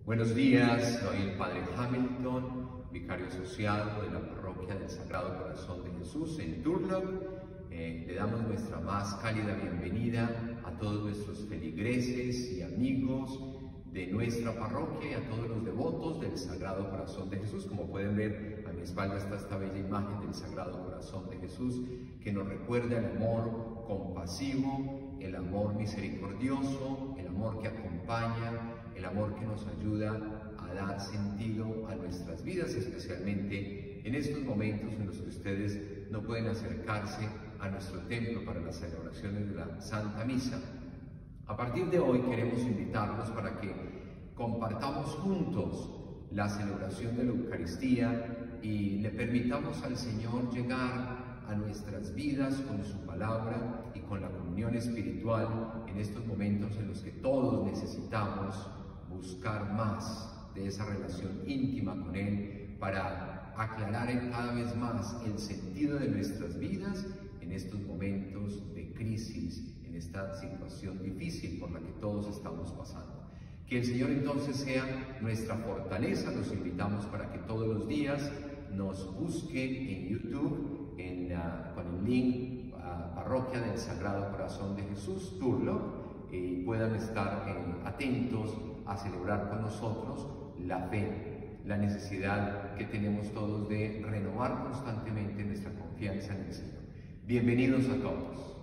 Buenos días, soy el Padre Hamilton, vicario asociado de la Parroquia del Sagrado Corazón de Jesús en Turlock. Le damos nuestra más cálida bienvenida a todos nuestros feligreses y amigos de nuestra parroquia y a todos los devotos del Sagrado Corazón de Jesús. Como pueden ver, a mi espalda está esta bella imagen del Sagrado Corazón de Jesús que nos recuerda el amor compasivo, el amor misericordioso, el amor que acompaña, el amor que nos ayuda a dar sentido a nuestras vidas, especialmente en estos momentos en los que ustedes no pueden acercarse a nuestro templo para las celebraciones de la Santa Misa. A partir de hoy queremos invitarlos para que compartamos juntos la celebración de la Eucaristía y le permitamos al Señor llegar a nuestras vidas con su palabra y con la comunión espiritual en estos momentos en los que todos necesitamos buscar más de esa relación íntima con Él para aclarar cada vez más el sentido de nuestras vidas en estos momentos de crisis, en esta situación difícil por la que todos estamos pasando. Que el Señor entonces sea nuestra fortaleza. Los invitamos para que todos los días nos busquen en YouTube con el link Parroquia del Sagrado Corazón de Jesús, Turlock, y puedan estar atentos a celebrar con nosotros la fe, la necesidad que tenemos todos de renovar constantemente nuestra confianza en el Señor. Bienvenidos a todos.